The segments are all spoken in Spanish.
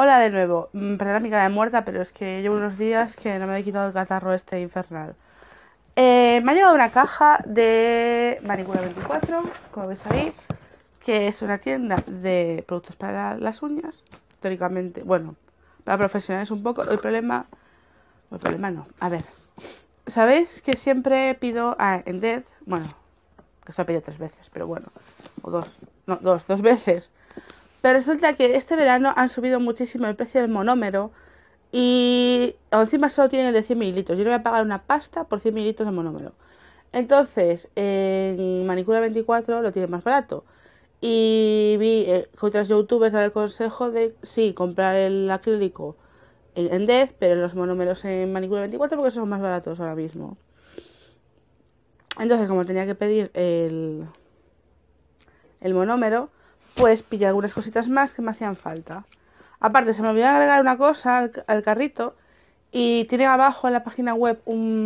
Hola de nuevo. Perdona mi cara de muerta, pero es que llevo unos días que no me he quitado el catarro este infernal. Me ha llegado una caja de Manicura 24, como veis ahí, que es una tienda de productos para las uñas. Teóricamente, bueno, para profesionales un poco. El problema no. A ver, ¿sabéis que siempre pido en Dead? Bueno, que se ha pedido 3 veces, pero bueno, o dos, no, dos veces. Pero resulta que este verano han subido muchísimo el precio del monómero y encima solo tienen el de 100 mililitros. Yo le voy a pagar una pasta por 100 mililitros de monómero. Entonces, en Manicura 24 lo tiene más barato. Y vi que otras youtubers dan el consejo de, sí, comprar el acrílico en Death, pero los monómeros en Manicura 24 porque son más baratos ahora mismo. Entonces, como tenía que pedir el monómero, pues pillé algunas cositas más que me hacían falta. Aparte, se me olvidó agregar una cosa al carrito y tiene abajo en la página web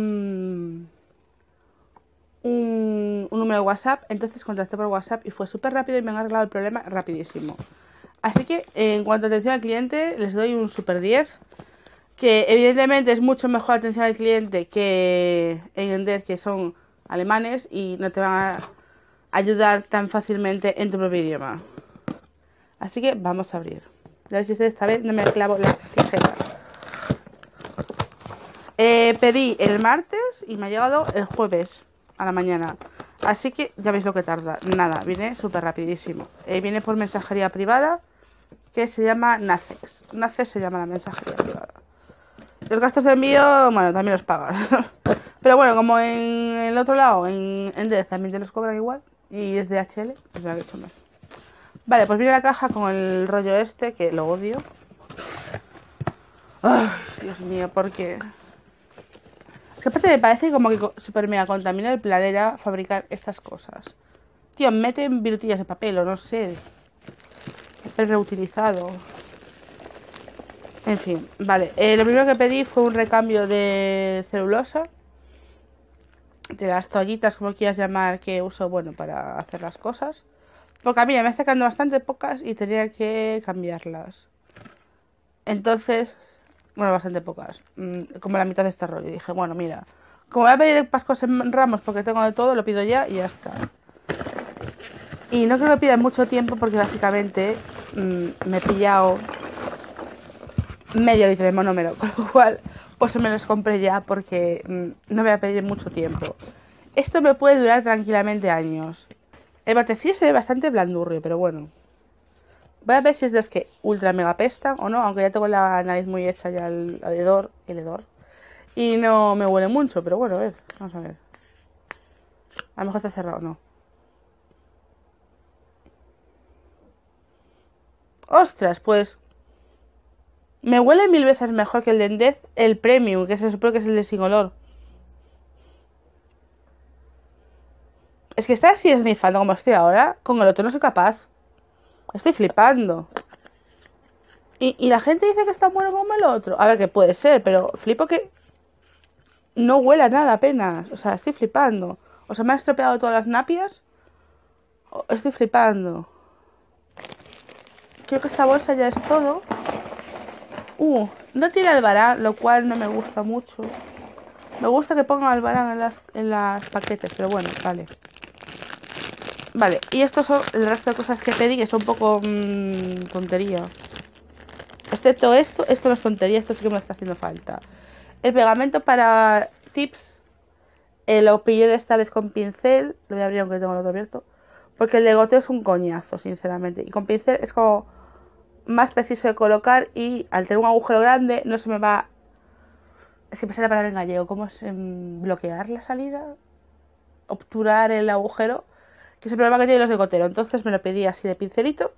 un número de WhatsApp. Entonces contacté por WhatsApp y fue súper rápido y me han arreglado el problema rapidísimo. Así que en cuanto a atención al cliente les doy un super 10. Que evidentemente es mucho mejor atención al cliente que en Endez, que son alemanes y no te van a ayudar tan fácilmente en tu propio idioma. Así que vamos a abrir. A ver si esta vez no me clavo las tijeras. Pedí el martes y me ha llegado el jueves a la mañana. Así que ya veis lo que tarda. Nada, viene súper rapidísimo. Viene por mensajería privada que se llama Nacex. Nacex se llama la mensajería privada. Los gastos de envío, bueno, también los pagas. Pero bueno, como en el otro lado, en Dez también te los cobran igual. Y es de DHL, pues lo han hecho más. Vale, pues viene la caja con el rollo este, que lo odio. Ay, Dios mío, ¿por qué? Es que aparte me parece como que super mega contamina el planeta fabricar estas cosas. Tío, meten virutillas de papel o no sé. Papel reutilizado. En fin, vale. Lo primero que pedí fue un recambio de celulosa. De las toallitas, como quieras llamar, que uso, bueno, para hacer las cosas. Porque a mí me está quedando bastante pocas y tenía que cambiarlas. Entonces, bueno, bastante pocas. Como la mitad de este rollo. Y dije, bueno, mira, como voy a pedir pascos en ramos porque tengo de todo, lo pido ya y ya está. Y no creo que pida mucho tiempo porque básicamente me he pillado medio litro de monómero, con lo cual pues me los compré ya porque no voy a pedir mucho tiempo. Esto me puede durar tranquilamente años. El batecillo se ve bastante blandurrio, pero bueno. Voy a ver si es de los que ultra mega pestan o no, aunque ya tengo la nariz muy hecha ya el hedor. Y no me huele mucho, pero bueno, a ver, vamos a ver. A lo mejor está cerrado, no. Ostras, pues me huele 1000 veces mejor que el de Endez, el Premium, que se supone que es el de sin olor. Es que está así esnifando como estoy ahora. Con el otro no soy capaz. Estoy flipando. Y la gente dice que está bueno como el otro. A ver, que puede ser, pero flipo que no huele a nada apenas. O sea, estoy flipando. O sea, me ha estropeado todas las napias. Estoy flipando. Creo que esta bolsa ya es todo. No tiene albarán, lo cual no me gusta mucho. Me gusta que pongan albarán en las paquetes, pero bueno, vale. Vale, y estos son el resto de cosas que pedí, que son un poco tontería. Excepto esto no es tontería, esto sí que me está haciendo falta. El pegamento para tips lo pillé de esta vez con pincel. Lo voy a abrir aunque tengo el otro abierto. Porque el de goteo es un coñazo, sinceramente. Y con pincel es como más preciso de colocar y al tener un agujero grande no se me va... Es que me sale la palabra en gallego. ¿Cómo es? Bloquear la salida. Obturar el agujero. Que es el problema que tienen los de gotero. Entonces me lo pedí así de pincelito.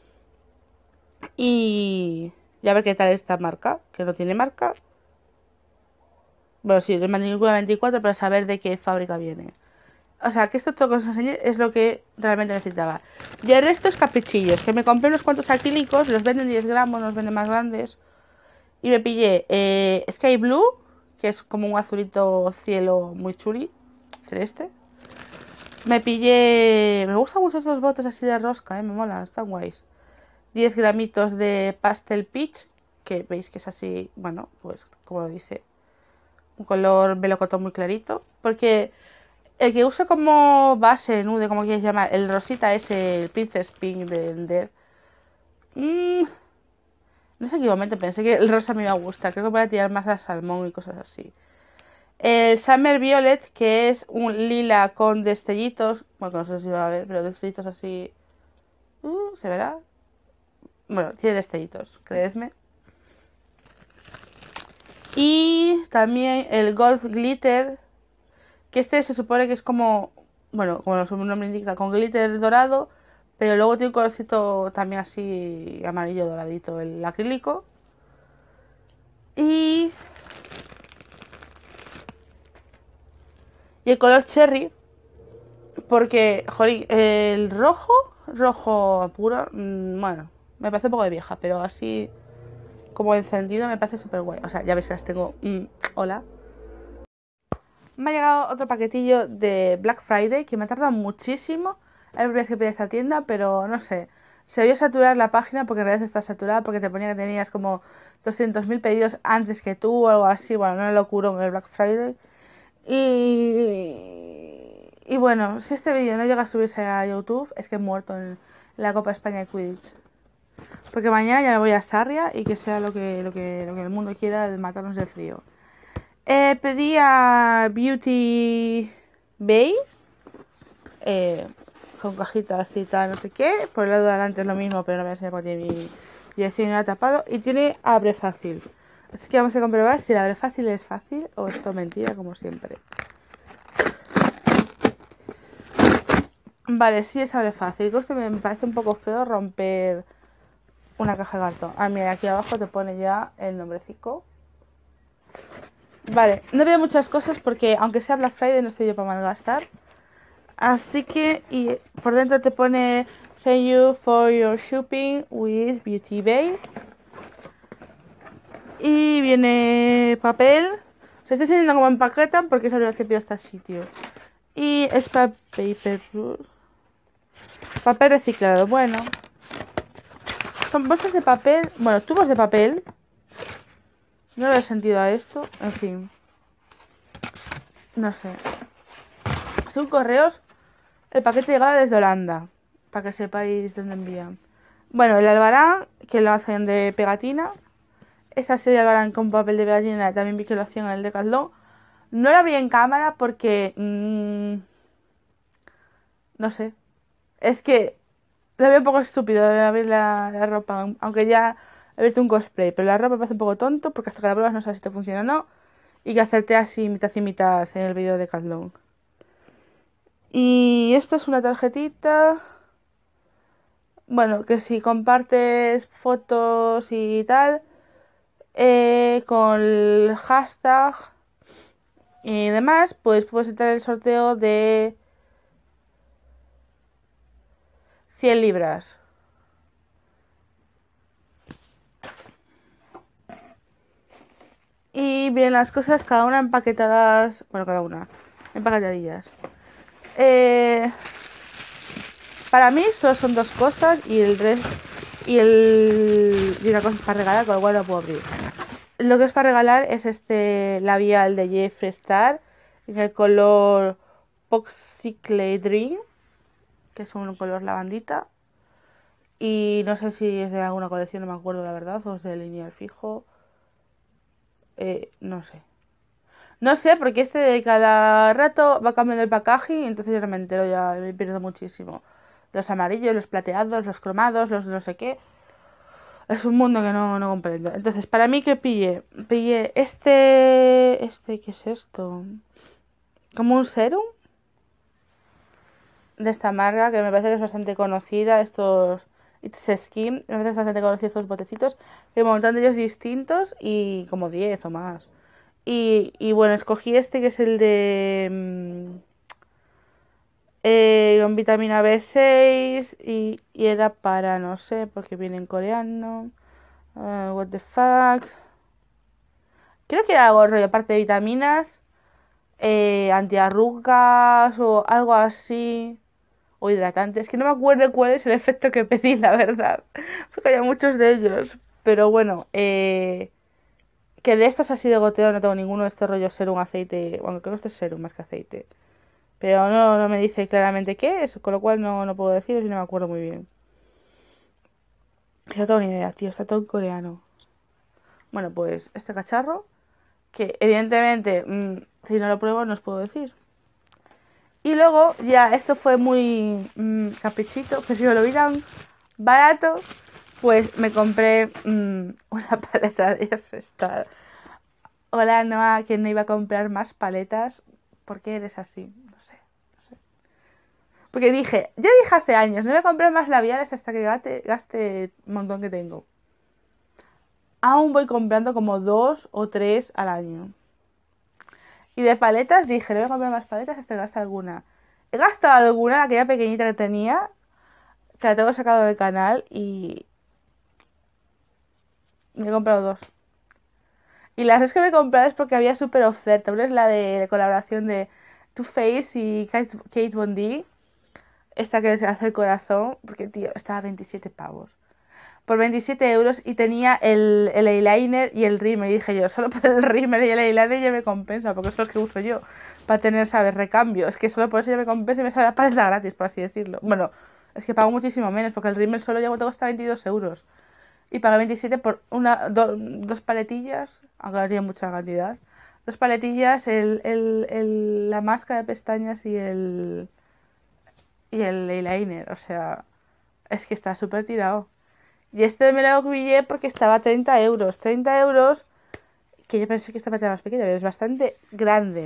Y a ver qué tal esta marca. Que no tiene marca. Bueno, sí, de Manicura 24 para saber de qué fábrica viene. O sea, que esto todo que os enseñé es lo que realmente necesitaba. Y el resto es caprichillos. Que me compré unos cuantos acrílicos. Los venden 10 gramos, los venden más grandes. Y me pillé Sky Blue, que es como un azulito cielo muy chuli. Celeste. Me pillé... Me gustan mucho estos botes así de rosca, me molan, están guays. 10 gramitos de Pastel Peach, que veis que es así, bueno, pues como lo dice, un color melocotón muy clarito, porque el que uso como base, nude, como quieras llamar, el rosita es el Princess Pink de Ender. No sé en qué momento pensé que el rosa me iba a gustar, creo que voy a tirar más a salmón y cosas así. El Summer Violet, que es un lila con destellitos, bueno, no sé si va a ver, pero destellitos así, ¿se verá? Bueno, tiene destellitos, creedme. Y también el Gold Glitter, que este se supone que es como, bueno, como su nombre indica, con glitter dorado, pero luego tiene un colorcito también así amarillo doradito, el acrílico. Y, y el color cherry, porque, jolín, el rojo puro, bueno, me parece un poco de vieja, pero así como encendido me parece súper guay. O sea, ya veis que las tengo, hola. Me ha llegado otro paquetillo de Black Friday que me ha tardado muchísimo. Es la primera vez que pedí esta tienda, pero no sé. Se debió saturar la página porque en realidad está saturada porque te ponía que tenías como 200.000 pedidos antes que tú o algo así. Bueno, no lo curó en el Black Friday. Y bueno, si este vídeo no llega a subirse a YouTube, es que he muerto en la Copa España de Quidditch. Porque mañana ya me voy a Sarria y que sea lo que el mundo quiera de matarnos de frío. Pedí a Beauty Bay con cajitas y tal, no sé qué. Por el lado de adelante es lo mismo, pero no voy a enseñar porque tiene mi dirección y tapado. Y tiene abre fácil. Así que vamos a comprobar si el abre fácil es fácil o esto es mentira, como siempre. Vale, sí es abre fácil. Esto me parece un poco feo romper una caja de cartón. Ah, mira, aquí abajo te pone ya el nombrecito. Vale, no veo muchas cosas porque aunque sea Black Friday no estoy yo para malgastar. Así que y por dentro te pone Thank you for your shopping with Beauty Bay. Y viene papel. Se está enseñando como empaquetan porque es lo que pido hasta el sitio. Y es paper. Papel reciclado. Bueno. Son bolsas de papel. Bueno, tubos de papel. No le veo sentido a esto. En fin. No sé. Son correos. El paquete llegaba desde Holanda. Para que sepáis dónde envían. Bueno, el albarán, que lo hacen de pegatina. Esta serie de albarán con papel de pegatina también vi que lo hacían en el Decathlon. No lo abrí en cámara porque... no sé. Es que lo veo un poco estúpido de abrir la ropa. Aunque ya he visto un cosplay. Pero la ropa me parece un poco tonto porque hasta que la pruebas no sabes si te funciona o no. Y que hacerte así mitad y mitad en el vídeo de Decathlon. Y esto es una tarjetita. Bueno, que si compartes fotos y tal, con el hashtag y demás, pues puedes entrar en el sorteo de 100 libras. Y vienen las cosas cada una empaquetadas, bueno, cada una, empaquetadillas. Para mí solo son dos cosas y el resto y una cosa para regalar, con lo cual lo puedo abrir. Lo que es para regalar es este labial de Jeffree Star en el color Popsicle Dream, que es un color lavandita. Y no sé si es de alguna colección, no me acuerdo la verdad, o es de lineal fijo. No sé. No sé, porque este de cada rato va cambiando el packaging, entonces ya no me entero, ya me pierdo muchísimo. Los amarillos, los plateados, los cromados, los no sé qué. Es un mundo que no comprendo. Entonces, para mí que pillé ¿qué es esto? Como un serum de esta marca que me parece que es bastante conocida. Estos It's Skin, me parece que es bastante conocido estos botecitos. Hay un montón de ellos distintos y como 10 o más. Y bueno, escogí este que es el de con vitamina B6 y era para, no sé, porque viene en coreano. What the fuck. Creo que era algo rollo, aparte de vitaminas, antiarrugas o algo así. O hidratantes. Que no me acuerdo cuál es el efecto que pedí, la verdad. Porque había muchos de ellos. Pero bueno, que de estas así de goteo no tengo ninguno de estos rollos serum, aceite. Bueno, creo que esto es serum más que aceite. Pero no me dice claramente qué es, con lo cual no puedo decir y no me acuerdo muy bien. No tengo ni idea, tío, está todo en coreano. Bueno, pues este cacharro, que evidentemente, si no lo pruebo, no os puedo decir. Y luego, ya, esto fue muy caprichito, que si me lo hubieran barato, pues me compré una paleta de Freestyle. Hola, Noah, que no iba a comprar más paletas. ¿Por qué eres así? No sé, no sé. Porque yo dije hace años, no voy a comprar más labiales hasta que gaste un montón que tengo. Aún voy comprando como 2 o 3 al año. Y de paletas dije, no voy a comprar más paletas hasta que gaste alguna. He gastado alguna, aquella pequeñita que tenía, que la tengo sacado del canal y me he comprado 2. Y las 2 que me he comprado es porque había súper oferta. Una es la de colaboración de Too Faced y Kate Von D. Esta que se hace el corazón, porque tío, estaba a 27 pavos. Por 27 euros y tenía el eyeliner y el rímel. Y dije yo, solo por el rímel y el eyeliner ya me compensa, porque son los que uso yo. Para tener, ¿sabes? Recambio. Es que solo por eso ya me compensa y me sale la paleta gratis, por así decirlo. Bueno, es que pago muchísimo menos, porque el rímel solo ya te cuesta 22 euros. Y pagué 27 por dos paletillas, aunque no tiene mucha cantidad. 2 paletillas, la máscara de pestañas y el eyeliner. O sea, es que está súper tirado. Y este me lo pillé porque estaba a 30 euros. 30 euros, que yo pensé que esta pantalla más pequeña, pero es bastante grande.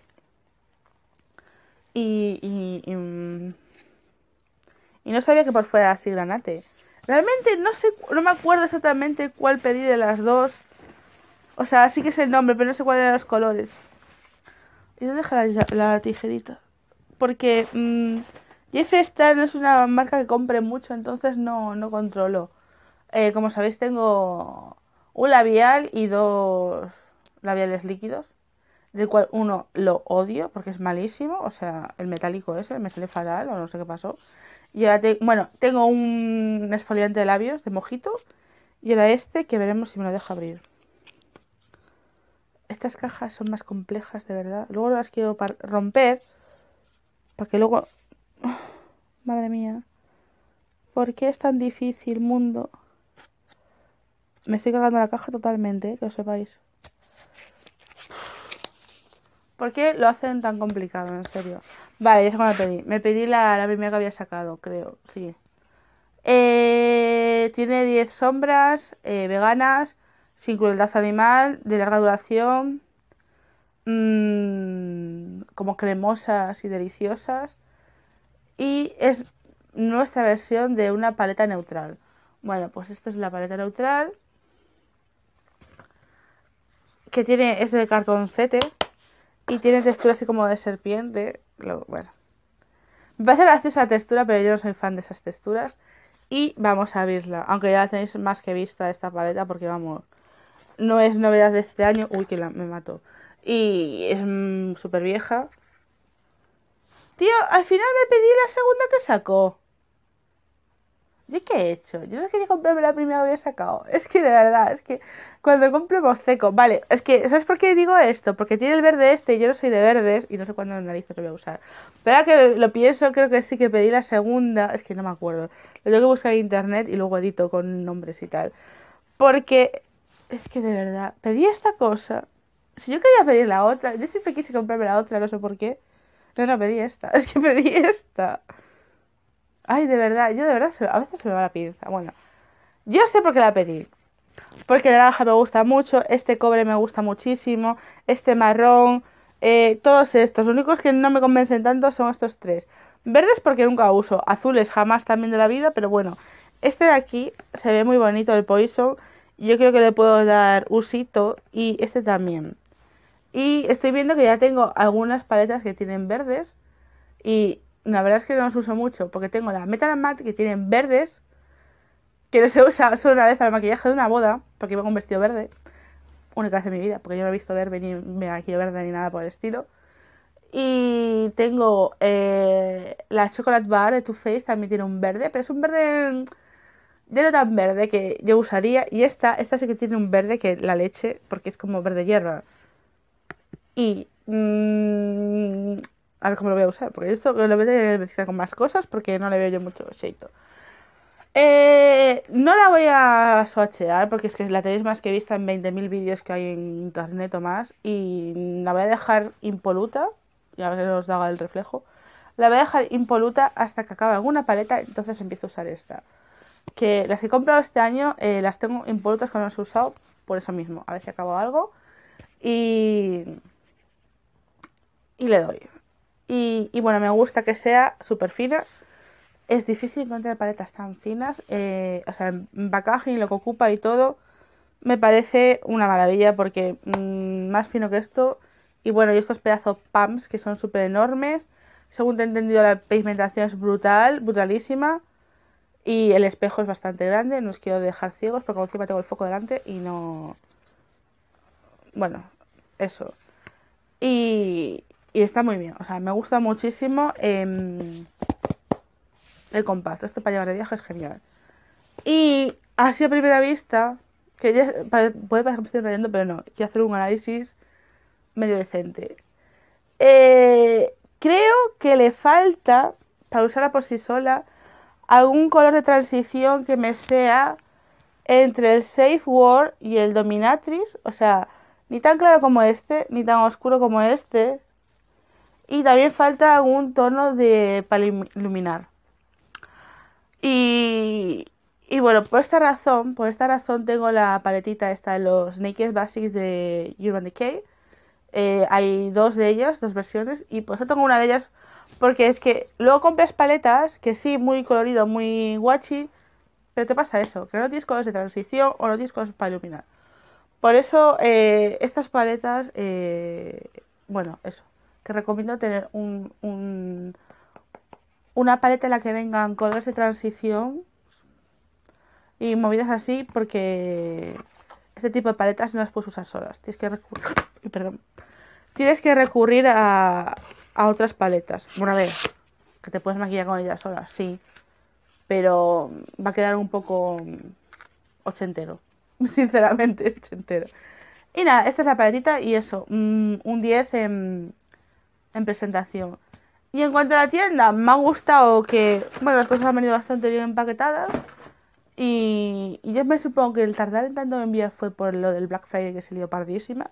Y, y, y, y no sabía que por fuera era así granate. Realmente no sé, no me acuerdo exactamente cuál pedí de las dos. O sea, sí que es el nombre, pero no sé cuál eran los colores. ¿Y dónde dejar la tijerita? Porque Jeffree Star no es una marca que compre mucho, entonces no controlo. Como sabéis, tengo un labial y 2 labiales líquidos, del cual uno lo odio porque es malísimo, o sea, el metálico ese me sale fatal o no sé qué pasó. Y ahora tengo un exfoliante de labios de Mojito y ahora este que veremos si me lo deja abrir. Estas cajas son más complejas, de verdad. Luego las quiero romper para que luego... Madre mía, ¿por qué es tan difícil, mundo? Me estoy cagando la caja totalmente, que lo sepáis. ¿Por qué lo hacen tan complicado, en serio? Vale, ya sé cuál me pedí. Me pedí la primera que había sacado, creo, sí. Tiene 10 sombras veganas, sin crueldad animal, de larga duración, como cremosas y deliciosas. Y es nuestra versión de una paleta neutral. Bueno, pues esta es la paleta neutral, que es de cartoncete y tiene textura así como de serpiente. Bueno, me parece graciosa la textura, pero yo no soy fan de esas texturas. Y vamos a abrirla, aunque ya la tenéis más que vista esta paleta, porque vamos, no es novedad de este año. Uy, que me mató. Y es súper vieja. Tío, al final me pedí la segunda que sacó. ¿Yo qué he hecho? Yo no quería comprarme la primera que había sacado. Es que de verdad, es que cuando compro boceco. Vale, es que, ¿sabes por qué digo esto? Porque tiene el verde este y yo no soy de verdes y no sé cuándo en narices lo voy a usar. Pero ahora que lo pienso, creo que sí que pedí la segunda. Es que no me acuerdo. Lo tengo que buscar en internet y luego edito con nombres y tal. Porque es que de verdad, pedí esta cosa. Si yo quería pedir la otra, yo siempre quise comprarme la otra, no sé por qué. No, pedí esta. Es que pedí esta. Ay, de verdad, yo de verdad a veces se me va la pinza. Bueno, yo sé por qué la pedí. Porque el naranja me gusta mucho, este cobre me gusta muchísimo, este marrón, todos estos. Los únicos que no me convencen tanto son estos 3. Verdes porque nunca uso, azules jamás también de la vida, pero bueno. Este de aquí se ve muy bonito, el Poison. Yo creo que le puedo dar usito y este también. Y estoy viendo que ya tengo algunas paletas que tienen verdes y la verdad es que no los uso mucho porque tengo la Metal Matte que tienen verdes, que no se usa solo una vez para el maquillaje de una boda, porque iba con un vestido verde, única vez en mi vida, porque yo no he visto verde ni maquillaje verde ni nada por el estilo. Y tengo la Chocolate Bar de Too Faced, también tiene un verde, pero es un verde, de lo tan verde que yo usaría. Y esta sí que tiene un verde que la leche, porque es como verde hierba. Y a ver cómo lo voy a usar, porque esto lo voy a mezclar con más cosas porque no le veo yo mucho shape. No la voy a swatchear porque es que la tenéis más que vista en 20.000 vídeos que hay en internet o más. Y la voy a dejar impoluta. Y a ver si os da el reflejo. La voy a dejar impoluta hasta que acabe alguna paleta. Entonces empiezo a usar esta. Que las que he comprado este año las tengo impolutas que no las he usado. Por eso mismo. A ver si acabo algo. Y le doy. Y bueno, me gusta que sea súper fina. Es difícil encontrar paletas tan finas. O sea, en packaging, lo que ocupa y todo, me parece una maravilla porque más fino que esto. Y bueno, y estos pedazos pumps que son súper enormes. Según te he entendido, la pigmentación es brutal, brutalísima. Y el espejo es bastante grande. No os quiero dejar ciegos porque encima tengo el foco delante y no. Bueno, eso. Y está muy bien. O sea, me gusta muchísimo. El compacto, esto para llevar de viaje es genial. Y así a primera vista, que ya puede parecer que me estoy rayando, pero no, quiero hacer un análisis medio decente. Creo que le falta, para usarla por sí sola, algún color de transición que me sea entre el Safe Word y el Dominatrix. O sea, ni tan claro como este, ni tan oscuro como este. Y también falta algún tono de para iluminar. Y, y bueno, por esta razón tengo la paletita esta de los Naked Basics de Urban Decay. Hay dos de ellas, dos versiones, y pues yo tengo una de ellas porque es que luego compras paletas que sí, muy colorido, muy guachi, pero te pasa eso, que no tienes colores de transición o no tienes colores para iluminar. Por eso estas paletas, bueno, eso, que recomiendo tener una paleta en la que vengan colores de transición y movidas así porque este tipo de paletas no las puedes usar solas. Tienes que recurrir, perdón, tienes que recurrir a otras paletas. Bueno, a ver, que te puedes maquillar con ellas solas, sí, pero va a quedar un poco ochentero, sinceramente, ochentero. Y nada, esta es la paletita y eso, un 10 en presentación. Y en cuanto a la tienda, me ha gustado que, bueno, las cosas han venido bastante bien empaquetadas. Y yo me supongo que el tardar en tanto en enviar fue por lo del Black Friday que se lió pardísima.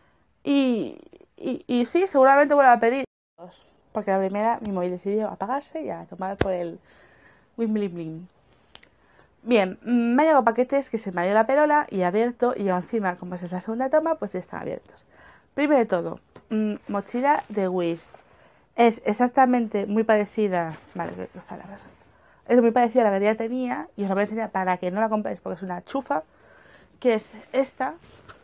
Y sí, seguramente vuelvo a pedir. Porque la primera mi móvil decidió apagarse y a tomar por el Win Bling Bling. Bien, me han llegado paquetes que se me ha ido la perola y abierto. Y encima, como es la segunda toma, pues ya están abiertos. Primero de todo, mochila de Wish. Es exactamente muy parecida. Vale, dos palabras. Es muy parecida a la que ya tenía y os la voy a enseñar para que no la compréis porque es una chufa, que es esta.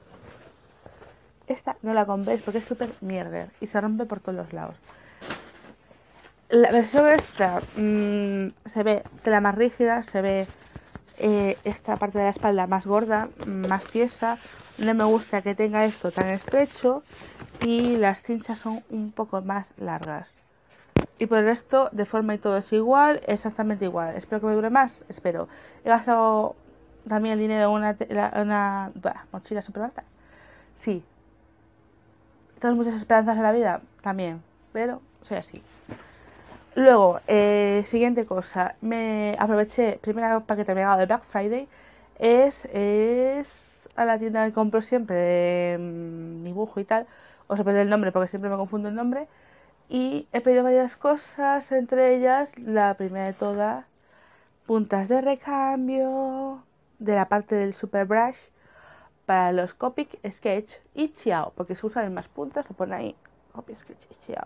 Esta no la compréis porque es súper mierder y se rompe por todos los lados. La versión esta se ve tela más rígida, se ve esta parte de la espalda más gorda, más tiesa. No me gusta que tenga esto tan estrecho y las cinchas son un poco más largas. Y por el resto, de forma y todo es igual, exactamente igual. Espero que me dure más, espero. He gastado también el dinero en una mochila súper barata. Sí. ¿Tengo muchas esperanzas en la vida? También. Pero soy así. Luego, siguiente cosa. Me aproveché, primera paquete me ha llegado de Black Friday. Es a la tienda que compro siempre de dibujo y tal. Os sorprende el nombre porque siempre me confundo el nombre. Y he pedido varias cosas, entre ellas, la primera de todas, puntas de recambio de la parte del Super Brush para los Copic Sketch y Chiao, porque se usan en más puntas, lo pone ahí, Copic Sketch y Chiao.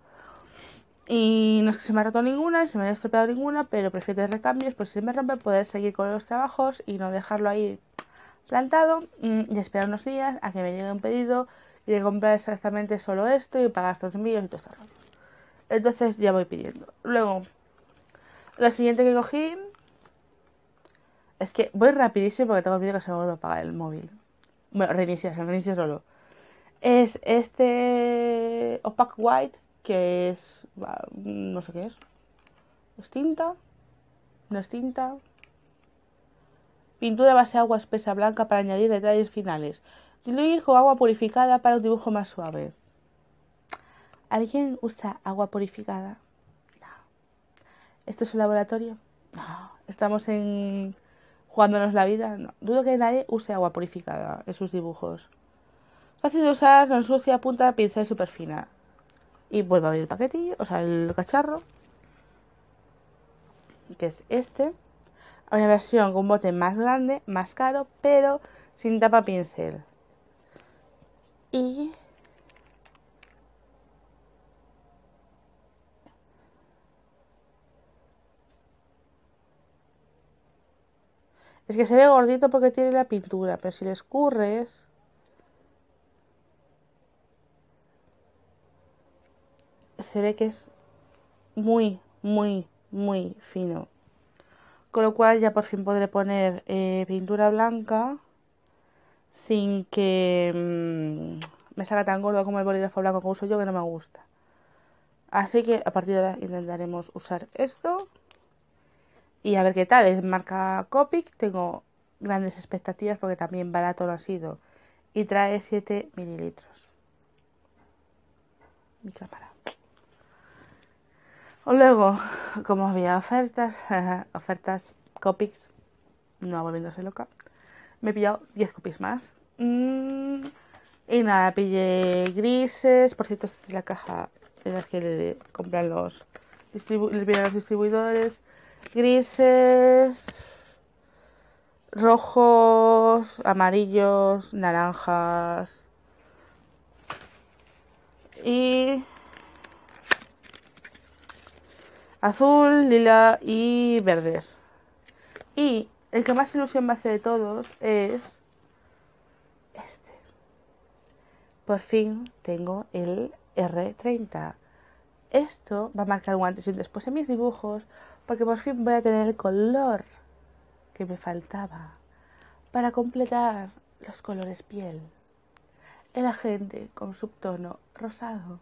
Y no es que se me ha roto ninguna, ni se me haya estropeado ninguna, pero prefiero tener recambios, pues si se me rompe poder seguir con los trabajos y no dejarlo ahí plantado y esperar unos días a que me llegue un pedido y de comprar exactamente solo esto y pagar estos envíos y todo esto. Entonces ya voy pidiendo. Luego, lo siguiente que cogí es que voy rapidísimo porque tengo miedo que se me vuelva a apagar el móvil. Bueno, se reinicia solo. Es este Opaque White, que es, no sé qué es. ¿Es tinta? ¿No es tinta? Pintura base agua espesa blanca para añadir detalles finales. Diluir con agua purificada para un dibujo más suave. ¿Alguien usa agua purificada? No. ¿Esto es un laboratorio? No. ¿Estamos jugándonos la vida? No. Dudo que nadie use agua purificada en sus dibujos. Fácil de usar, no ensucia, punta, pincel súper fina. Y vuelvo a abrir el paquetillo, o sea, el cacharro. Que es este. Una versión con un bote más grande, más caro, pero sin tapa pincel. Y es que se ve gordito porque tiene la pintura, pero si le escurres, se ve que es muy, muy, muy fino. Con lo cual ya por fin podré poner pintura blanca sin que me salga tan gordo como el bolígrafo blanco que uso yo, que no me gusta. Así que a partir de ahora intentaremos usar esto y a ver qué tal. Es marca Copic, tengo grandes expectativas porque también barato lo ha sido y trae 7 mililitros. Mi cámara. Luego, como había ofertas, ofertas Copics, no volviéndose loca, me he pillado 10 copies más. Y nada, pillé grises. Por cierto, esta es la caja en la que le compran los distribuidores. Grises, rojos, amarillos, naranjas y azul, lila y verdes. Y el que más ilusión me hace de todos es este. Por fin tengo el R30. Esto va a marcar un antes y un después en mis dibujos, porque por fin voy a tener el color que me faltaba para completar los colores piel. El agente con subtono rosado.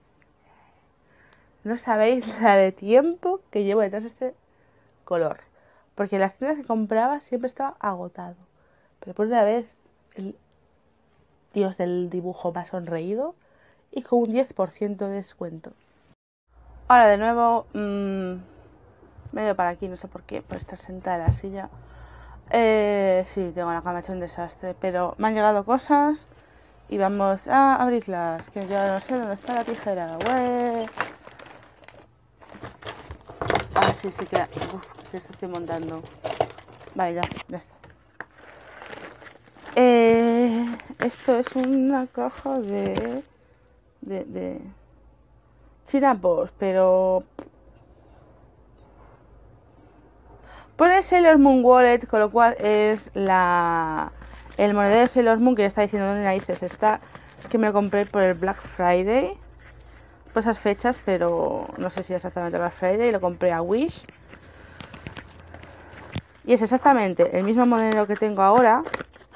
No sabéis la de tiempo que llevo detrás de este color, porque en las tiendas que compraba siempre estaba agotado, pero por una vez el dios del dibujo me ha sonreído y con un 10% de descuento. Ahora de nuevo me voy para aquí, no sé por qué, por estar sentada en la silla. Sí, tengo la cama hecha un desastre, pero me han llegado cosas y vamos a abrirlas, que yo no sé dónde está la tijera. ¡Ué! Ah, sí, que esto estoy montando. Vale, ya está. Esto es una caja de chinapos, pero pone Sailor Moon Wallet, con lo cual es el monedero de Sailor Moon, que ya está diciendo dónde narices está, que me lo compré por el Black Friday, por esas fechas, pero no sé si es exactamente Black Friday, lo compré a Wish. Y es exactamente el mismo monedero que tengo ahora,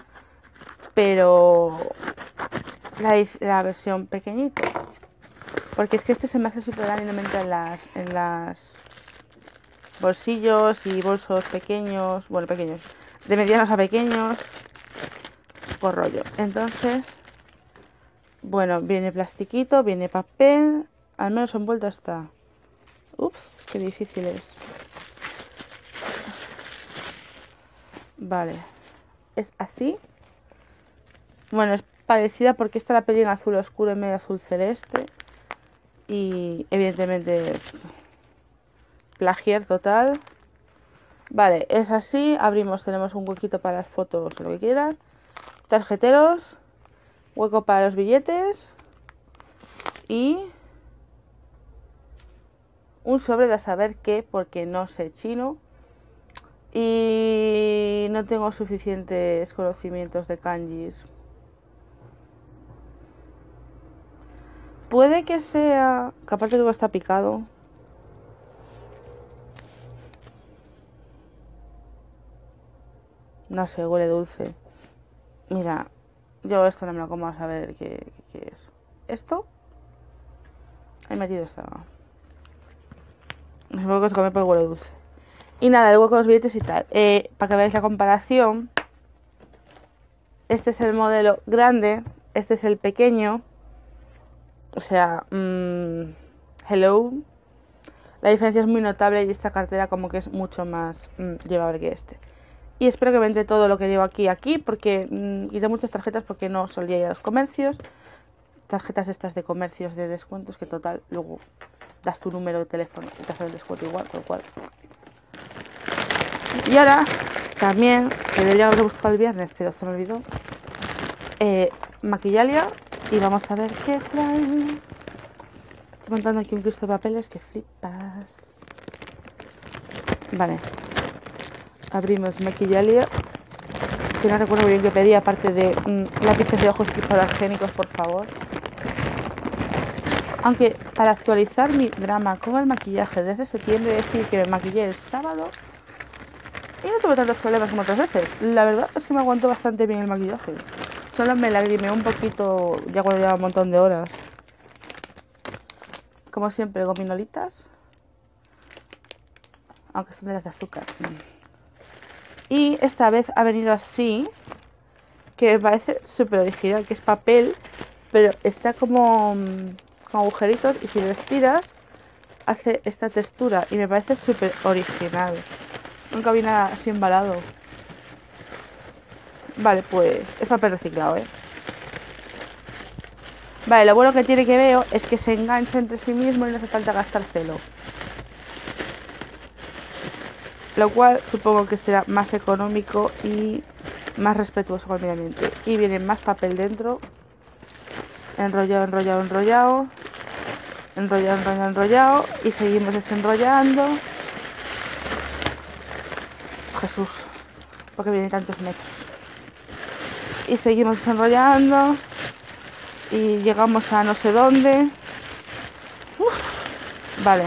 pero la versión pequeñita. Porque es que este se me hace súper grande y no me entra en las bolsillos y bolsos pequeños, bueno, pequeños, de medianos a pequeños, por rollo. Entonces, bueno, viene plastiquito, viene papel, al menos envuelto está. Ups, qué difícil es. Vale, es así. Bueno, es parecida porque esta la pedí en azul oscuro en medio azul celeste. Y evidentemente es plagiar total. Vale, es así. Abrimos, tenemos un huequito para las fotos o lo que quieran. Tarjeteros. Hueco para los billetes. Y un sobre de a saber qué, porque no sé chino. Y no tengo suficientes conocimientos de kanjis. Puede que sea... que aparte luego está picado. No sé, huele dulce. Mira, yo esto no me lo como a saber qué es. ¿Esto? He metido esta. Supongo que se come porque huele dulce. Y nada, luego con los billetes y tal. Para que veáis la comparación, este es el modelo grande, este es el pequeño. O sea, hello. La diferencia es muy notable y esta cartera como que es mucho más llevable que este. Y espero que me entre todo lo que llevo aquí, porque quité muchas tarjetas porque no solía ir a los comercios. Tarjetas estas de comercios de descuentos que total, luego das tu número de teléfono y te hacen el descuento igual, por lo cual. Y ahora, también, que debería haber buscado el viernes, pero se me olvidó, Maquillalia, y vamos a ver qué trae. Estoy montando aquí un cristo de papeles que flipas. Vale. Abrimos Maquillalia. Que no recuerdo muy bien qué pedí, aparte de lápices de ojos hipoalergénicos, por favor. Aunque para actualizar mi drama con el maquillaje desde septiembre, decir que me maquillé el sábado y no tuve tantos problemas como otras veces. La verdad es que me aguantó bastante bien el maquillaje. Solo me lagrimeé un poquito ya cuando llevaba un montón de horas. Como siempre, gominolitas. Aunque son de las de azúcar. Y esta vez ha venido así, que me parece súper original, que es papel, pero está como con agujeritos y si lo estiras hace esta textura y me parece súper original. Nunca vi nada así embalado. Vale, pues es papel reciclado, Vale, lo bueno que tiene que veo es que se engancha entre sí mismo y no hace falta gastar celo. Lo cual supongo que será más económico y más respetuoso con el medio ambiente. Y viene más papel dentro. Enrollado, enrollado, enrollado. Enrollado, enrollado, enrollado. Y seguimos desenrollando. Jesús, ¿por qué vienen tantos metros? Y seguimos desenrollando. Y llegamos a no sé dónde. Vale.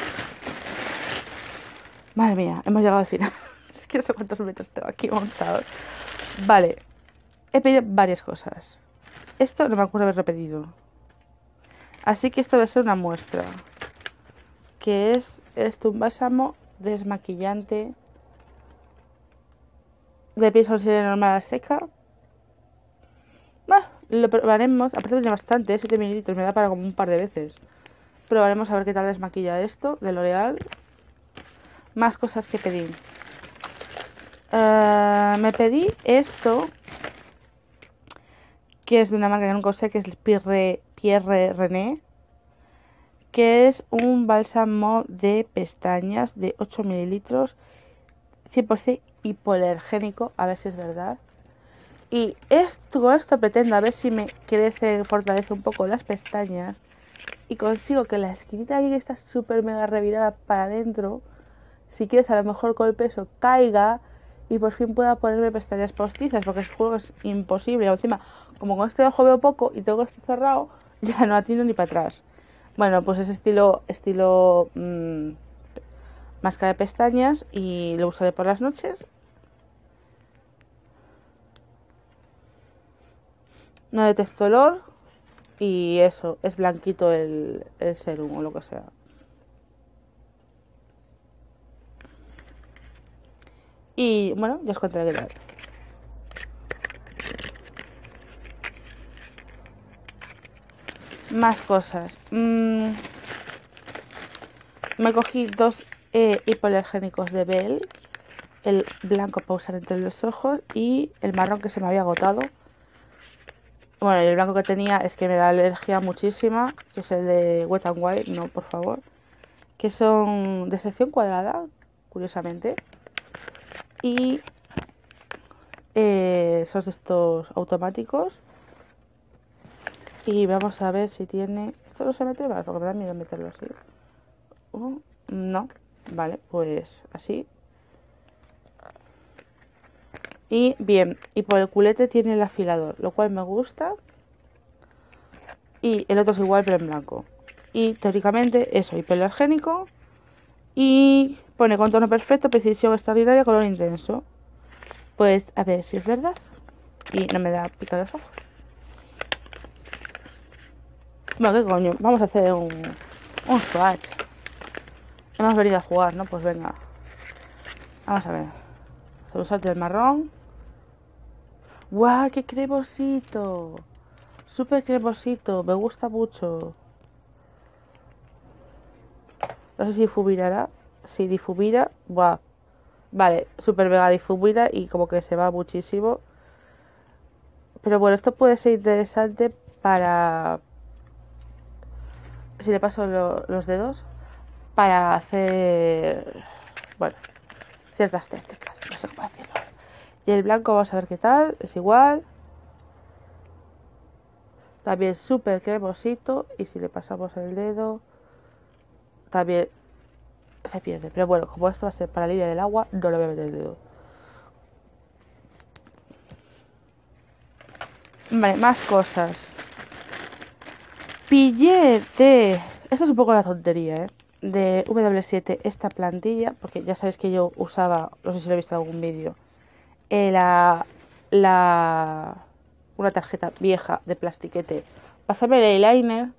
Madre mía, hemos llegado al final. Es que no sé cuántos metros tengo aquí montados. Vale. He pedido varias cosas. Esto no me acuerdo haberlo pedido. Así que esto va a ser una muestra. Que es esto, un bálsamo desmaquillante de piel sensible normal a seca. Bueno, lo probaremos. Aparte viene bastante, 7 mililitros. Me da para como un par de veces. Probaremos a ver qué tal desmaquilla esto de L'Oreal. Más cosas que pedí. Me pedí esto, que es de una marca que nunca sé, que es el Pierre René, que es un bálsamo de pestañas de 8 mililitros, 100% hipoalergénico, a ver si es verdad. Y con esto pretendo a ver si me crece, fortalece un poco las pestañas y consigo que la esquinita aquí que está súper mega revirada para adentro, si quieres a lo mejor con el peso caiga y por fin pueda ponerme pestañas postizas, porque ese juego es imposible. Y encima, como con este ojo veo poco y tengo esto cerrado, ya no atino ni para atrás. Bueno, pues es estilo máscara de pestañas y lo usaré por las noches. No detecto olor y eso, es blanquito el serum o lo que sea. Y bueno, ya os contaré qué tal. Más cosas. Me cogí dos hipoalergénicos de Belle. El blanco para usar entre los ojos y el marrón que se me había agotado. Bueno, y el blanco que tenía es que me da alergia muchísima, que es el de Wet n Wild, no, por favor. Que son de sección cuadrada, curiosamente. Y son de estos automáticos. Y vamos a ver si tiene... Esto no se mete más, porque me da miedo meterlo así. No, vale, pues así. Y bien, y por el culete tiene el afilador, lo cual me gusta. Y el otro es igual, pero en blanco. Y teóricamente eso, hipoalergénico. Y pone contorno perfecto, precisión extraordinaria, color intenso. Pues a ver si es verdad. Y no me da pica los ojos. Bueno, ¿qué coño? Vamos a hacer un swatch. Hemos venido a jugar, ¿no? Pues venga. Vamos a ver. Vamos a usar el marrón. ¡Guau! ¡Qué cremosito! Súper cremosito. Me gusta mucho. No sé si difuminará. Si difumina. ¡Guau! Vale, súper mega difumina y como que se va muchísimo. Pero bueno, esto puede ser interesante para... Si le paso los dedos. Para hacer... Bueno, ciertas técnicas. No sé cómo decirlo. Y el blanco vamos a ver qué tal. Es igual. También súper cremosito. Y si le pasamos el dedo... También se pierde. Pero bueno, como esto va a ser para la línea del agua, no le voy a meter el dedo. Vale, más cosas. Pillé de... Esto es un poco la tontería, ¿eh? De W7 esta plantilla, porque ya sabéis que yo usaba, no sé si lo he visto en algún vídeo, la, una tarjeta vieja de plastiquete para hacerme el eyeliner.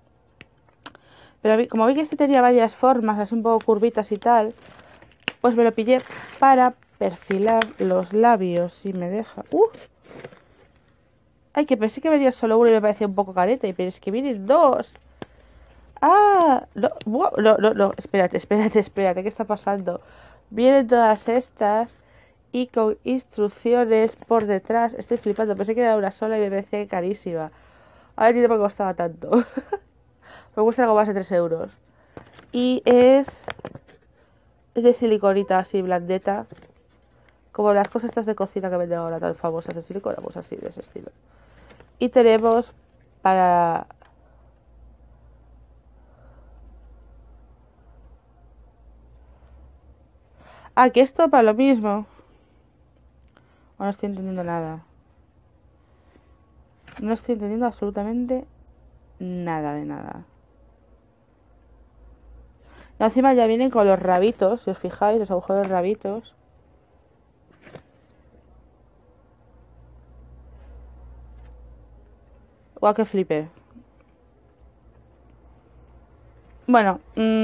Pero como vi que este tenía varias formas, así un poco curvitas y tal, pues me lo pillé para perfilar los labios, si me deja. Ay, que pensé que venía solo uno y me parecía un poco careta, pero es que vienen dos. Ah, no, no, espérate, ¿qué está pasando? Vienen todas estas y con instrucciones por detrás. Estoy flipando, pensé que era una sola y me parecía carísima. A ver, ni me costaba tanto. Me cuesta algo más de 3 euros. Y es de siliconita así, blandeta. Como las cosas estas de cocina que venden ahora tan famosas de silicona, pues así, de ese estilo. Y tenemos para... Ah, que esto para lo mismo. No estoy entendiendo nada. No estoy entendiendo absolutamente nada de nada. Y encima ya vienen con los rabitos, si os fijáis, los agujeros rabitos. Guau, que flipe. Bueno,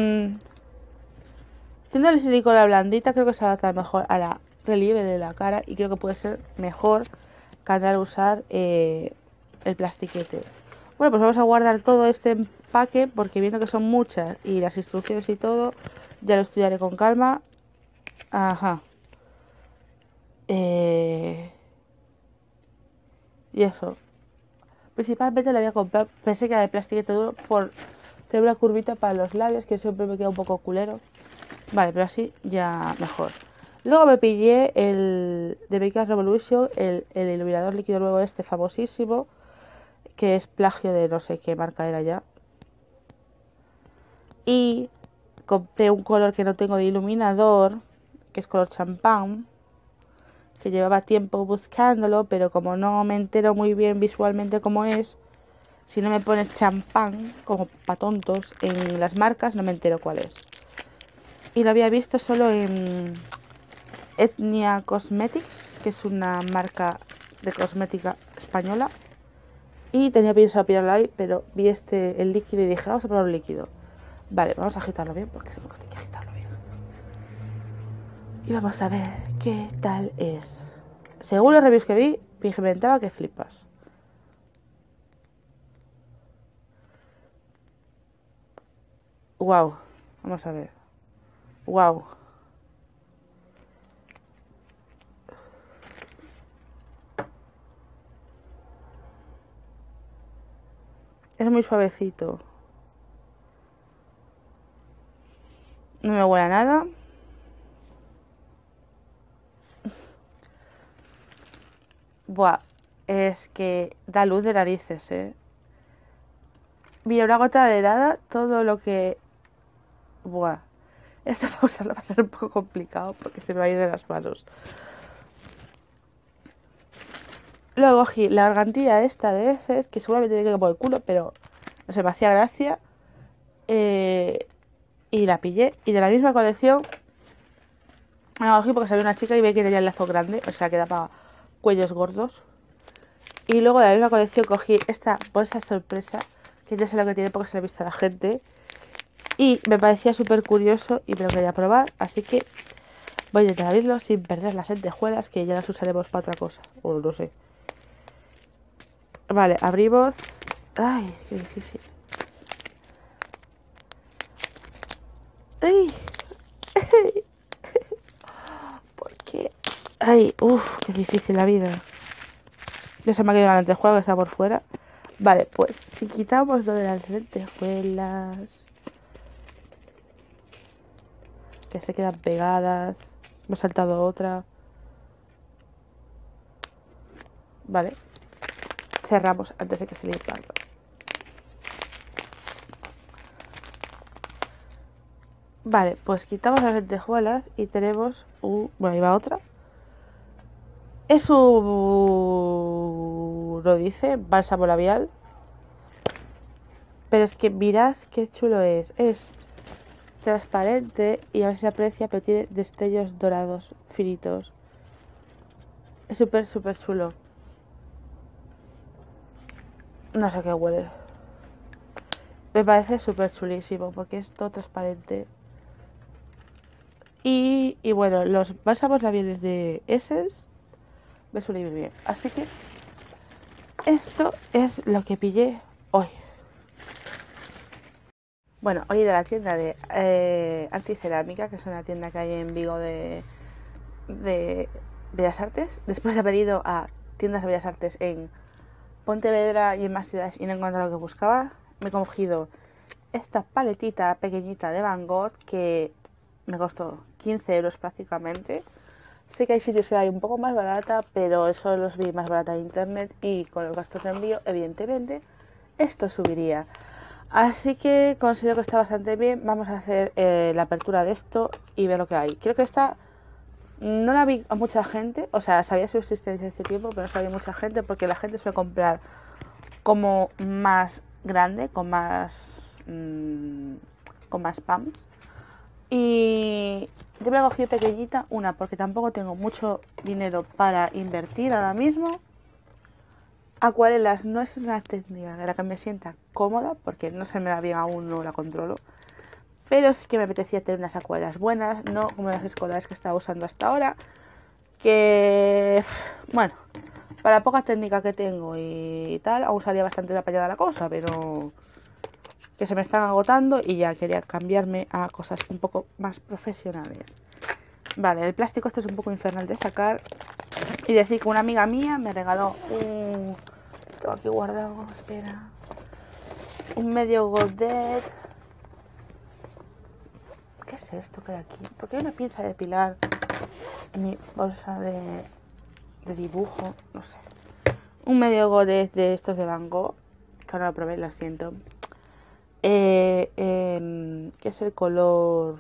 siendo el silicona blandita, creo que se adapta mejor a la relieve de la cara y creo que puede ser mejor que andar a usar el plastiquete. Bueno, pues vamos a guardar todo este empaque porque viendo que son muchas y las instrucciones y todo, ya lo estudiaré con calma. Ajá. Y eso. Principalmente la voy a comprar, pensé que era de plastiquete duro por tener una curvita para los labios, que siempre me queda un poco culero. Vale, pero así ya mejor. Luego me pillé el de Makeup Revolution, el iluminador líquido nuevo este famosísimo, que es plagio de no sé qué marca era ya. Y compré un color que no tengo de iluminador, que es color champán, que llevaba tiempo buscándolo, pero como no me entero muy bien visualmente cómo es, si no me pones champán, como pa' tontos, en las marcas, no me entero cuál es. Y lo había visto solo en Etnia Cosmetics, que es una marca de cosmética española. Y tenía pensado pillarlo ahí, pero vi el líquido y dije, vamos a probar un líquido. Vale, vamos a agitarlo bien, porque se me gusta que agitarlo bien. Y vamos a ver qué tal es. Según los reviews que vi, pigmentaba que flipas. Wow, vamos a ver. Wow. Es muy suavecito. No me huele a nada. Buah, es que da luz de narices, Mira, una gota de nada, todo lo que... Buah. Esto para usarlo va a ser un poco complicado porque se me va a ir de las manos. Luego cogí la gargantilla esta de ese, que seguramente tiene que por el culo, pero no sé, me hacía gracia. Y la pillé. Y de la misma colección, la cogí porque sabía una chica y ve que tenía el lazo grande, o sea que daba cuellos gordos. Y luego de la misma colección cogí esta bolsa sorpresa, que ya sé lo que tiene porque se la he visto a la gente. Y me parecía súper curioso y me lo quería probar, así que Voy a intentar abrirlo sin perder las lentejuelas, que ya las usaremos para otra cosa. O no sé. Vale, abrimos. Ay, qué difícil. Ay. ¿Por qué? Ay, uff, qué difícil la vida. Ya se me ha quedado la lentejuela que está por fuera. Vale, pues si quitamos lo de las lentejuelas, que se quedan pegadas. Me he saltado otra. Vale. Cerramos antes de que se limpie. Vale, pues quitamos las lentejuelas y tenemos bueno, ahí va otra. Es un... lo dice, bálsamo labial. Pero es que mirad qué chulo es. Es transparente y a ver si se aprecia, pero tiene destellos dorados finitos. Es súper, súper chulo. No sé qué huele. Me parece súper chulísimo porque es todo transparente. Y bueno, los bálsamos labiales de Essence me suelen ir bien. Así que esto es lo que pillé hoy. Bueno, hoy de la tienda de Articerámica, que es una tienda que hay en Vigo de Bellas Artes. Después de haber ido a tiendas de Bellas Artes en Pontevedra y en más ciudades y no encontrado lo que buscaba, me he cogido esta paletita pequeñita de Van Gogh que me costó 15 euros prácticamente. Sé que hay sitios que hay un poco más barata, pero eso los vi más barata en internet y con los gastos de envío, evidentemente, esto subiría. Así que considero que está bastante bien. Vamos a hacer la apertura de esto y ver lo que hay. Creo que esta no la vi a mucha gente, o sea, sabía su existencia hace tiempo, pero no sabía mucha gente porque la gente suele comprar como más grande, con más pumps. Y yo me la cogí pequeñita, una, porque tampoco tengo mucho dinero para invertir ahora mismo. Acuarelas no es una técnica de la que me sienta cómoda, porque no se me da bien aún, no la controlo. Pero sí que me apetecía tener unas acuarelas buenas, no como las escolares que estaba usando hasta ahora. Que, bueno, para la poca técnica que tengo y tal, aún salía bastante apañada la cosa, pero que se me están agotando y ya quería cambiarme a cosas un poco más profesionales. Vale, el plástico este es un poco infernal de sacar. Y decir que una amiga mía me regaló un... Tengo aquí guardado, espera. Un medio Godet. ¿Qué es esto que hay aquí? Porque hay una pinza de depilar en mi bolsa de dibujo, no sé. Un medio Godet de estos de Van Gogh, que ahora lo probé, lo siento. ¿Qué es el color?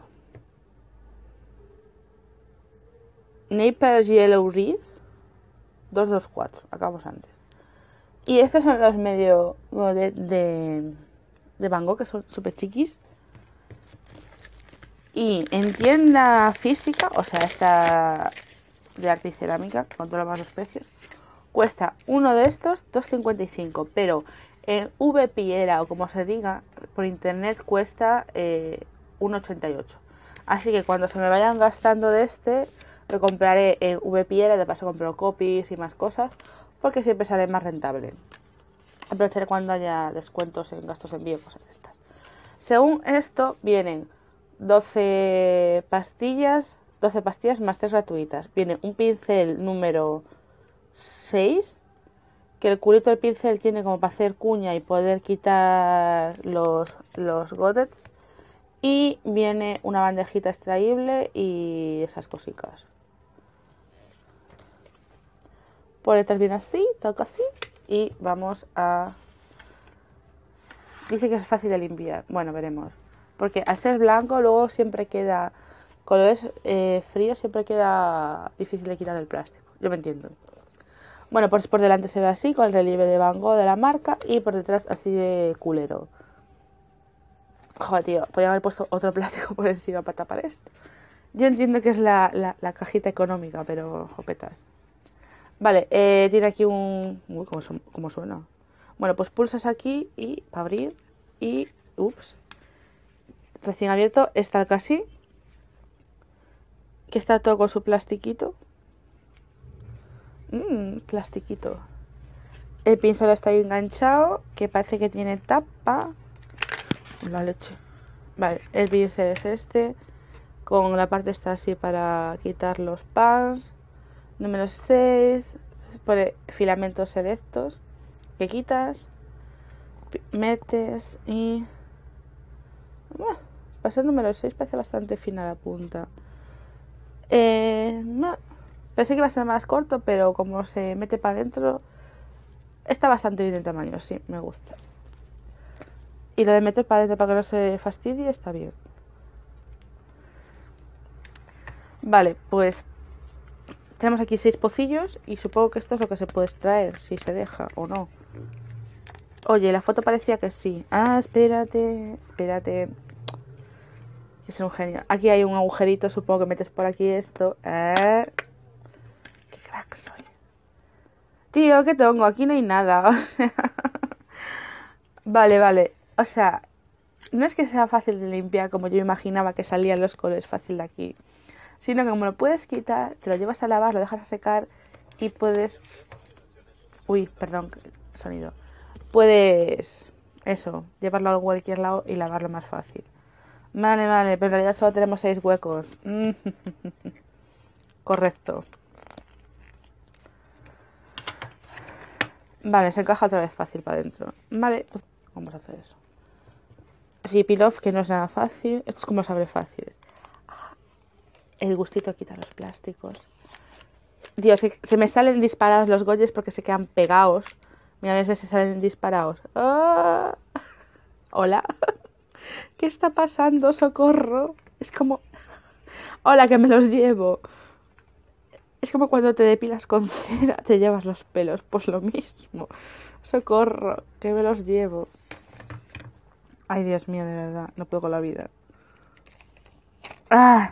Naples Yellow Red 224, acabamos antes. Y estos son los medio Godet de Van Gogh, que son súper chiquis. Y en tienda física, o sea, esta de arte y cerámica, controla más los precios, cuesta uno de estos 2,55, pero en Vpiera o como se diga, por internet cuesta 1,88. Así que cuando se me vayan gastando de este, lo compraré en Vpiera, de paso compro copies y más cosas, porque siempre sale más rentable. Aprovecharé cuando haya descuentos en gastos de envío, cosas de estas. Según esto, vienen 12 pastillas más 3 gratuitas. Viene un pincel número 6, que el culito del pincel tiene como para hacer cuña y poder quitar los godets. Y viene una bandejita extraíble y esas cositas. Por detrás viene así, tal que así. Y vamos a... Dice que es fácil de limpiar. Bueno, veremos. Porque al ser blanco luego siempre queda... Colores fríos siempre queda difícil de quitar el plástico. Yo me entiendo. Bueno, pues por delante se ve así, con el relieve de Van Gogh de la marca. Y por detrás así de culero. Joder, tío, podría haber puesto otro plástico por encima para tapar esto. Yo entiendo que es la cajita económica, pero jopetas. Vale, tiene aquí un... Uy, ¿cómo suena? Bueno, pues pulsas aquí y para abrir y... Ups. Recién abierto está casi. Que está todo con su plastiquito. Plastiquito. El pincel está ahí enganchado, que parece que tiene tapa. La leche. Vale, el pincel es este. Con la parte está así para quitar los pans. Número 6. Pone filamentos selectos. Que quitas. Metes y... Para ser número 6 parece bastante fina la punta. Pensé que iba a ser más corto, pero como se mete para adentro, está bastante bien de tamaño, sí, me gusta. Y lo de meter para adentro para que no se fastidie está bien. Vale, pues tenemos aquí 6 pocillos y supongo que esto es lo que se puede extraer, si se deja o no. Oye, la foto parecía que sí. Ah, espérate. Que es un genio. Aquí hay un agujerito, supongo que metes por aquí esto. Qué crack soy. Tío, ¿qué tengo? Aquí no hay nada. O sea... Vale. O sea, no es que sea fácil de limpiar como yo imaginaba que salían los colores fácil de aquí. Sino que como lo puedes quitar, te lo llevas a lavar, lo dejas a secar y puedes... Uy, perdón, sonido. Puedes, eso, llevarlo a cualquier lado y lavarlo más fácil. Vale, pero en realidad solo tenemos 6 huecos. Correcto. Vale, se encaja otra vez fácil para adentro. Vale, pues vamos a hacer eso. Sí, peel off, que no es nada fácil. Esto es como saber fáciles. El gustito de quitar los plásticos. Dios, que se me salen disparados los goyes porque se quedan pegados. Mira, a veces se salen disparados. ¡Ah! Hola. ¿Qué está pasando? ¡Socorro! Es como... Hola, que me los llevo. Es como cuando te depilas con cera, te llevas los pelos. Pues lo mismo. ¡Socorro! Que me los llevo. Ay, Dios mío, de verdad. No puedo con la vida. ¡Ah!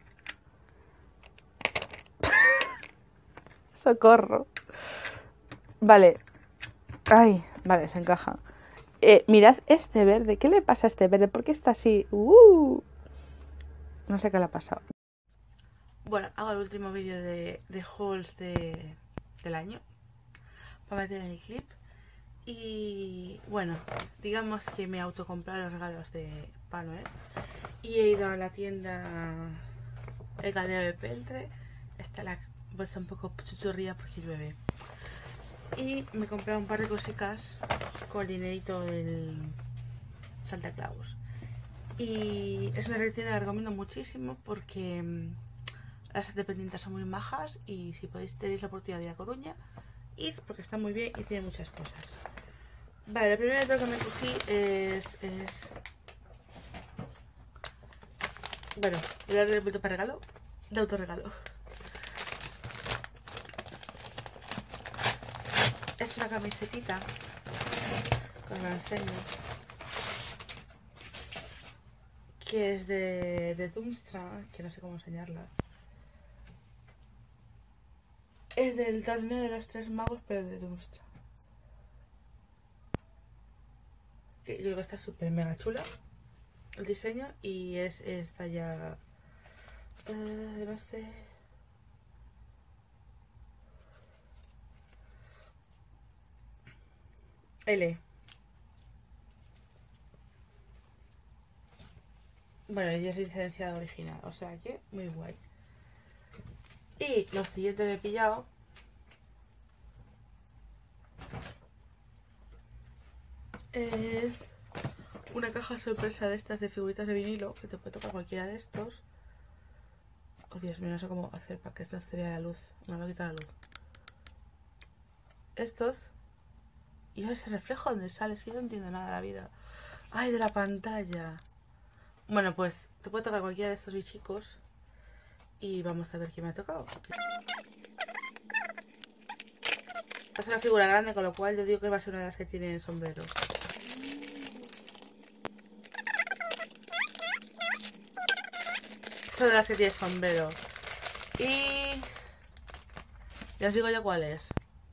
¡Socorro! Vale. Ay, vale, se encaja. Mirad este verde. ¿Qué le pasa a este verde? ¿Por qué está así? No sé qué le ha pasado. Bueno, hago el último vídeo de hauls del año para meter en el clip. Y bueno, digamos que me autocompré los regalos de Papá Noel. Y he ido a la tienda El Caldero de Peltre. Está la bolsa un poco chuchurría porque llueve. Y me compré un par de cositas con el dinerito del Santa Claus. Y es una tienda que recomiendo muchísimo porque las dependientes son muy majas. Y si podéis tenéis la oportunidad de ir a Coruña, id porque está muy bien y tiene muchas cosas. Vale, la primera que me cogí es bueno, voy a dar el vuelto para regalo, de autorregalo. Es una camisetita, os la enseño, que es de Doomstra, que no sé cómo enseñarla. Es del torneo de los 3 magos, pero de Doomstra. Que yo creo que está súper mega chula el diseño y es talla... no sé... L. Bueno, yo soy licenciada original, o sea que muy guay. Y lo siguiente me he pillado es una caja sorpresa de estas de figuritas de vinilo que te puede tocar cualquiera de estos. Oh Dios mío, no sé cómo hacer para que no se vea la luz. Me va a quitar la luz. Estos. Y ahora ese reflejo donde sale, es que no entiendo nada de la vida. Ay, de la pantalla. Bueno, pues te puede tocar cualquiera de estos bichicos. Y vamos a ver quién me ha tocado. Es una figura grande, con lo cual yo digo que va a ser una de las que tienen sombrero. Son de las que tiene sombrero. Y... ya os digo ya cuál es.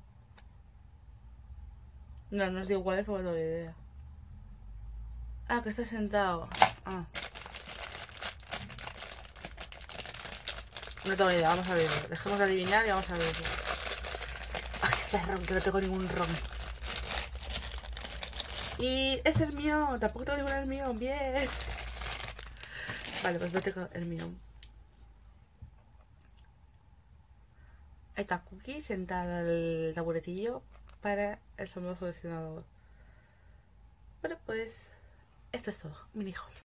No, no os digo cuál es porque no tengo ni idea. Ah, que está sentado. Ah. No tengo ni idea, vamos a ver. Dejemos de adivinar y vamos a ver. ¡Ay, qué ron! Que no tengo ningún ron. Y es el mío, tampoco tengo ningún el mío, bien. Vale, pues no tengo el mío. Ahí está Cookie sentada al taburetillo para el famoso seleccionador. Bueno, pues esto es todo, mini haul.